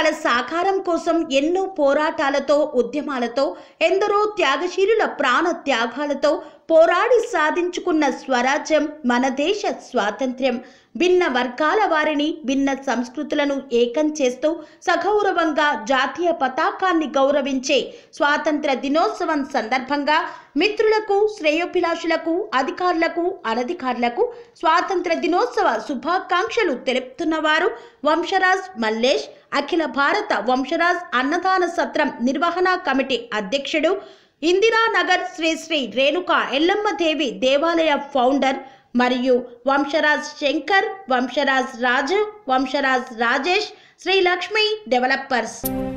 సాకారం కోసం ఎన్నో పోరాటాలతో ఉద్యమాలతో ఎందరో త్యాగశీలుల ప్రాణ త్యాగాలతో పోరాడి సాధించుకున్న స్వరాజ్యం మన దేశ స్వాతంత్ర్యం. భిన్న వర్గాల వారిని భిన్న సంస్కృతులను ఏకం చేస్తూ సగౌరవంగా జాతీయ పతాకాన్ని గౌరవించే స్వాతంత్ర దినోత్సవం సందర్భంగా మిత్రులకు, శ్రేయోభిలాషులకు, అధికారులకు, అనధికారులకు స్వాతంత్ర దినోత్సవ శుభాకాంక్షలు తెలుపుతున్నవారు వంశరాజ్ మల్లేష్, అఖిల భారత వంశరాజ్ అన్నదాన సత్రం నిర్వహణ కమిటీ అధ్యక్షుడు, ఇందిరానగర్ శ్రీ శ్రీ రేణుకా ఎల్లమ్మదేవి దేవాలయ ఫౌండర్ మరియు వంశరాజ్ శంకర్, వంశరాజ్ రాజు, వంశరాజ్ రాజేష్, శ్రీ లక్ష్మి డెవలపర్స్.